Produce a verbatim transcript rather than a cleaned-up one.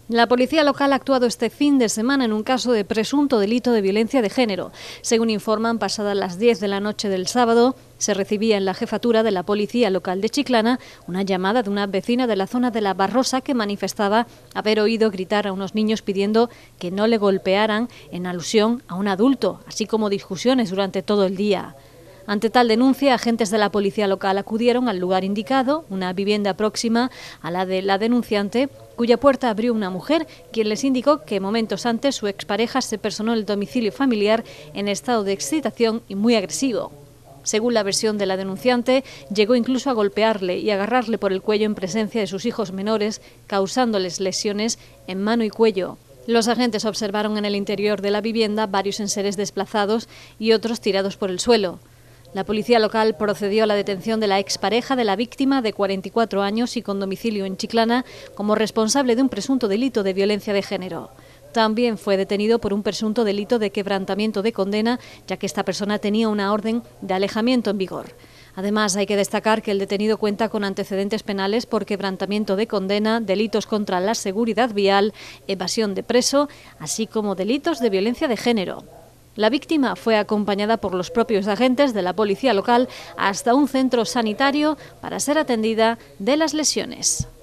La policía local ha actuado este fin de semana en un caso de presunto delito de violencia de género. Según informan, pasadas las diez de la noche del sábado, se recibía en la jefatura de la policía local de Chiclana una llamada de una vecina de la zona de La Barrosa que manifestaba haber oído gritar a unos niños pidiendo que no le golpearan en alusión a un adulto, así como discusiones durante todo el día. Ante tal denuncia, agentes de la policía local acudieron al lugar indicado, una vivienda próxima a la de la denunciante, cuya puerta abrió una mujer, quien les indicó que momentos antes su expareja se personó en el domicilio familiar en estado de excitación y muy agresivo. Según la versión de la denunciante, llegó incluso a golpearle y agarrarle por el cuello en presencia de sus hijos menores, causándoles lesiones en mano y cuello. Los agentes observaron en el interior de la vivienda varios enseres desplazados y otros tirados por el suelo. La policía local procedió a la detención de la expareja de la víctima, de cuarenta y cuatro años y con domicilio en Chiclana, como responsable de un presunto delito de violencia de género. También fue detenido por un presunto delito de quebrantamiento de condena, ya que esta persona tenía una orden de alejamiento en vigor. Además, hay que destacar que el detenido cuenta con antecedentes penales por quebrantamiento de condena, delitos contra la seguridad vial, evasión de preso, así como delitos de violencia de género. La víctima fue acompañada por los propios agentes de la policía local hasta un centro sanitario para ser atendida de las lesiones.